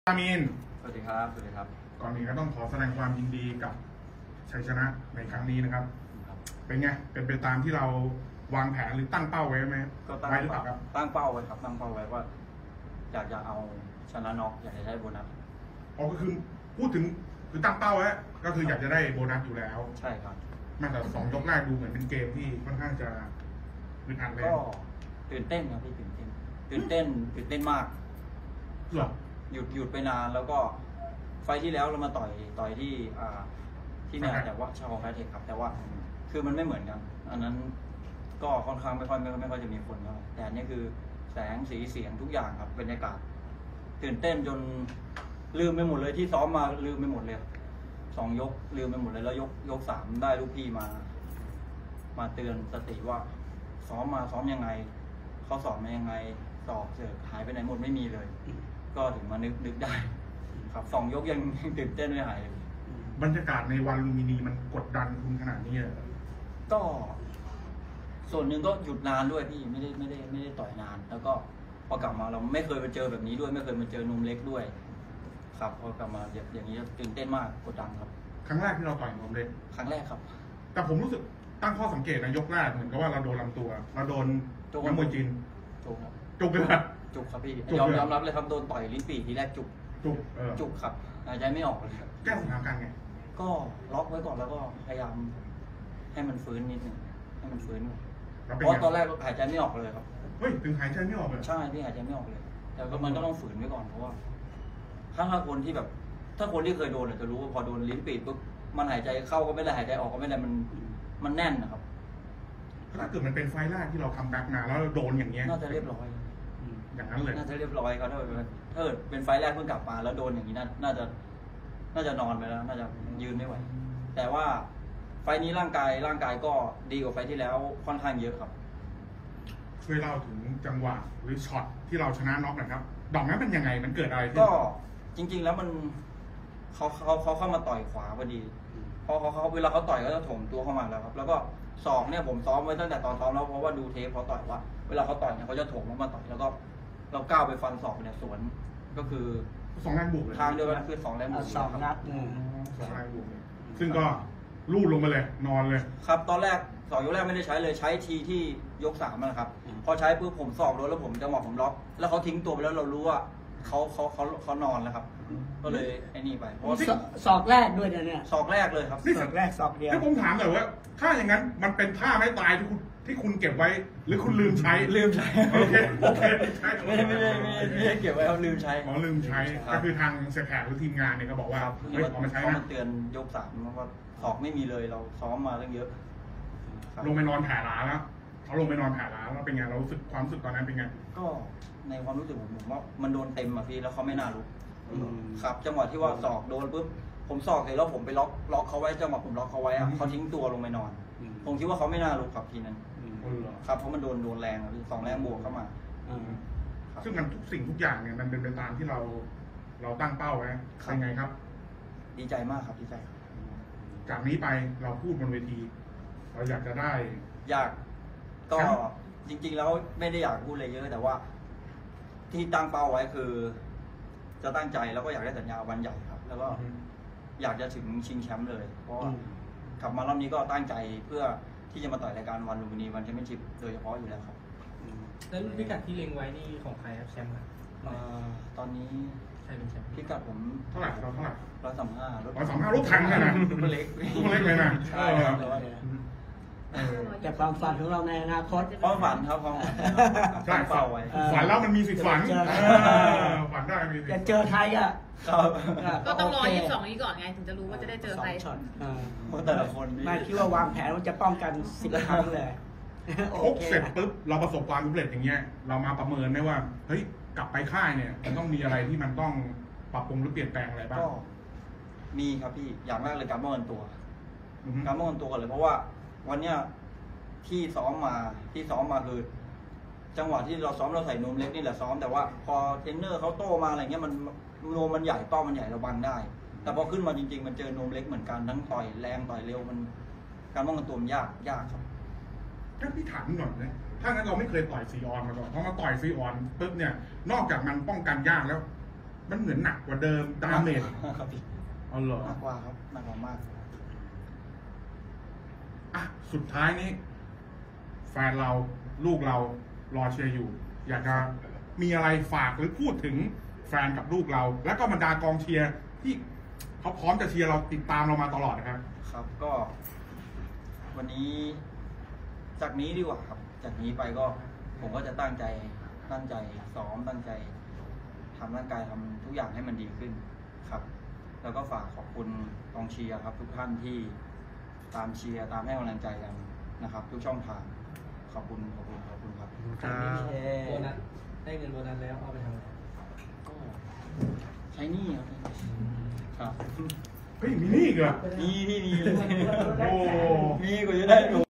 อามีนสวัสดีครับสวัสดีครับก่อนอื่นก็ต้องขอแสดงความยินดีกับชัยชนะในครั้งนี้นะครับเป็นไงเป็นไปตามที่เราวางแผนหรือตั้งเป้าไว้ไหมก็ตั้งเป้าครับตั้งเป้าไว้ครับตั้งเป้าไว้ว่าอยากจะเอาชนะน็อกอยากจะได้โบนัสก็คือพูดถึงคือตั้งเป้าไว้ก็คืออยากจะได้โบนัสอยู่แล้วใช่ครับมาแต่2 ยกแรกดูเหมือนเป็นเกมที่ค่อนข้างจะอึดอัดเลยก็ตื่นเต้นครับพี่ตื่นเต้นมากหรอหยุดไปนานแล้วก็ไฟที่แล้วเรามาต่อยที่เนี่ยแต่ว่าชาวไฟเทคครับแต่ว่าคือมันไม่เหมือนกันอันนั้นก็ค่อนข้างไม่ค่อยจะมีคนเท่าไหร่แต่อันนี้คือแสงสีเสียงทุกอย่างครับบรรยากาศตื่นเต้นจนลืมไปหมดเลยที่ซ้อมมาลืมไปหมดเลย2 ยกลืมไปหมดเลยแล้วยก3ได้ลูกพี่มาเตือนสติว่าซ้อมยังไงเขาสอนมายังไงสอบเสร็จหายไปไหนหมดไม่มีเลยก็ถึงมานึกได้ครับ2 ยกยังตื่นเต้นไม่หายเลยบรรยากาศในวันลูมินีมันกดดันคุณขนาดนี้เลยก็ส่วนหนึ่งก็หยุดนานด้วยพี่ไม่ได้ต่อยนานแล้วก็พอกลับมาเราไม่เคยมาเจอแบบนี้ด้วยไม่เคยมาเจอนุ่มเล็กด้วยครับพอกลับมาอย่างนี้ตื่นเต้นมากกดดันครับครั้งแรกที่เราต่อยนุ่มเล็กครั้งแรกครับแต่ผมรู้สึกตั้งข้อสังเกตนะยกแรกเหมือนกับว่าเราโดนลำตัวเราโดนนักมวยจีนจุกเลยครับจุกครับพี่ยอมรับเลยครับโดนต่อยลิ้นปี่ทีแรกจุกครับหายใจไม่ออกเลยแก้สถานการณ์ไงก็ล็อกไว้ก่อนแล้วก็พยายามให้มันฟื้นนิดนึงให้มันฟื้นเพราะตอนแรกหายใจไม่ออกเลยครับเฮ้ยถึงหายใจไม่ออกเลยใช่พี่หายใจไม่ออกเลยแต่ก็มันก็ต้องฝืนไว้ก่อนเพราะว่าถ้าคนที่แบบถ้าคนที่เคยโดนจะรู้ว่าพอโดนลิ้นปี่ปุ๊บมันหายใจเข้าก็ไม่ได้หายใจออกก็ไม่ได้มันแน่นนะครับถ้าเกิดมันเป็นไฟแรกที่เราคัมแบ็กมาแล้วโดนอย่างเงี้ยน่าจะเรียบร้อยอย่างนั้นเลยน่าจะเรียบร้อยครับถ้าเป็นไฟแรกเพิ่งกลับมาแล้วโดนอย่างนี้น่าจะนอนไปแล้วน่าจะยืนไม่ไหวแต่ว่าไฟนี้ร่างกายก็ดีกว่าไฟที่แล้วค่อนข้างเยอะครับช่วยเล่าถึงจังหวะหรือช็อตที่เราชนะน็อกนะครับดอกนั้นเป็นยังไงมันเกิดอะไรขึ้นก็จริงๆแล้วมันเขาเข้ามาต่อยขวาพอดีพอเขาเวลาเขาต่อยก็จะถมตัวเข้ามาแล้วครับแล้วก็ศอกเนี่ยผมซ้อมไว้ตั้งแต่ตอนซ้อมแล้วเพราะว่าดูเทปเขาต่อยว่าเวลาเขาต่อยเนี่ยเขาจะถมมาต่อยแล้วก็เราก้าวไปฟันศอกเนี่ยสวนก็คือ 2 แรงบวกเลยทางเดียวกันคือ2 แรงบวก 2 นัด 2 แรงบวกเลยซึ่งก็ลูดลงไปเลยนอนเลยครับตอนแรก2 ยกแรกไม่ได้ใช้เลยใช้ทีที่ยก3นะครับพอใช้ปุ๊บผมศอกโดนแล้วผมจังหวะผมล็อกแล้วเขาทิ้งตัวไปแล้วเรารู้ว่าเขานอนแล้วครับก็เลยไอ้นี่ไปเพราะศอกแรกด้วยเนี่ยศอกแรกเลยครับศอกแรกศอกเดียวถ้าผมถามหน่อยว่าถ้าอย่างนั้นมันเป็นท่าไม้ตายที่คุณเก็บไว้หรือคุณลืมใช้โอเคไม่ได้เก็บไว้เขาลืมใช้ลืมใช้ก็คือทางเสียแขกหรือทีมงานเนี่ยเขาบอกว่าเฮ้ยเอามาใช้นะเขาเตือนยก3ว่าศอกไม่มีเลยเราซ้อมมาตั้งเยอะลงไปนอนแผ่ล้าแล้วเขาลงไปนอนแผ่ล้าแล้วเป็นไงเรารู้สึกความรู้สึกตอนนั้นเป็นไงก็ในความรู้สึกผมว่ามันโดนเต็มอ่ะพี่แล้วเขาไม่น่าลุกครับจังหวะที่ว่าศอกโดนปุ๊บผมศอกเสร็จแล้วผมไปล็อกเขาไว้จังหวะผมล็อกเขาไว้อ่ะเขาทิ้งตัวลงไปนอนผมคิดว่าเขาไม่น่าลุกครับทีนั้นครับเพราะมันโดนแรงอ่ะพี่2 แรงบวกเข้ามาซึ่งมันทุกสิ่งทุกอย่างเนี่ยมันเป็นไปตามที่เราตั้งเป้าไว้เป็นไงครับดีใจมากครับดีใจจากนี้ไปเราพูดบนเวทีเราอยากจะได้อยากก็จริงๆแล้วไม่ได้อยากพูดอะไรเยอะแต่ว่าที่ตั้งเป้าไว้คือจะตั้งใจแล้วก็อยากได้สัญญาวันใหญ่ครับแล้วก็อยากจะถึงชิงแชมป์เลยเพราะกลับมารอบนี้ก็ตั้งใจเพื่อที่จะมาต่อยรายการวันลูมินีวันแชมเปี้ยนชิพโดยเฉพาะอยู่แล้วครับแล้วพิกัดที่เล็งไว้นี่ของใครครับแชมป์ตอนนี้ใครเป็นแชมป์พิกัดผมเท่าไหร่ 135 รถถังนะตัวเล็กเลยนะใช่ครับแต่ความฝันของเราในอนาคตความฝันครับความฝันใช่ฝันไว้ฝันแล้วมันมีสิทธิ์ฝันฝันได้มีจะเจอไทยอ่ะก็ต้องรอ22นี้ก่อนไงถึงจะรู้ว่าจะได้เจอใครแต่ละคนไม่คิดว่าวางแผนว่าจะป้องกัน10 ครั้งเลยครบเสร็จปุ๊บเราประสบความสำเร็จอย่างเงี้ยเรามาประเมินได้ว่าเฮ้ยกลับไปค่ายเนี่ยมันต้องมีอะไรที่มันต้องปรับปรุงหรือเปลี่ยนแปลงอะไรบ้างก็มีครับพี่อย่างแรกเลยการป้องกันตัวกันเลยเพราะว่าวันเนี้ยที่ซ้อมมาคือจังหวะที่เราซ้อมเราใส่นวมเล็กนี่แหละซ้อมแต่ว่าพอเทรนเนอร์เขาโตมาอะไรเงี้ยมันนวมมันใหญ่เป้ามันใหญ่เราบังได้แต่พอขึ้นมาจริงๆมันเจอนวมเล็กเหมือนกันทั้งต่อยแรงต่อยเร็วมันการป้องกันตัวมันยากครับถ้าพี่ถามหน่อยนะถ้างั้นเราไม่เคยต่อยซีออนมาก่อนพอมาต่อยซีออนปุ๊บเนี่ยนอกจากมันป้องกันยากแล้วมันเหมือนหนักกว่าเดิมดาเมจครับพี่เอาเหรอหนักกว่าครับหนักกว่ามากอ่ะสุดท้ายนี้ แฟนเราลูกเรารอเชียร์อยู่ อยากจะมีอะไรฝากหรือพูดถึงแฟนกับลูกเรา แล้วก็บรรดากองเชียร์ที่เขาพร้อมจะเชียร์เราติดตามเรามาตลอดนะครับครับก็ วันนี้จากนี้ดีกว่าครับ จากนี้ไปก็ผมก็จะตั้งใจซ้อมตั้งใจทำร่างกายทำทุกอย่างให้มันดีขึ้นครับ แล้วก็ฝากขอบคุณกองเชียร์ครับ ทุกท่านที่ตามเชียร์ตามให้กำลังใจกันนะครับ ทุกช่องทางขอบคุณครับโบนัสได้เงินโบนัสแล้วเอาไปทำอะไรก็ใช้หนี้ครับครับเฮ้ยมีนี่อีกเหรอมีพี่มีโอ้มีก็จะได้ดู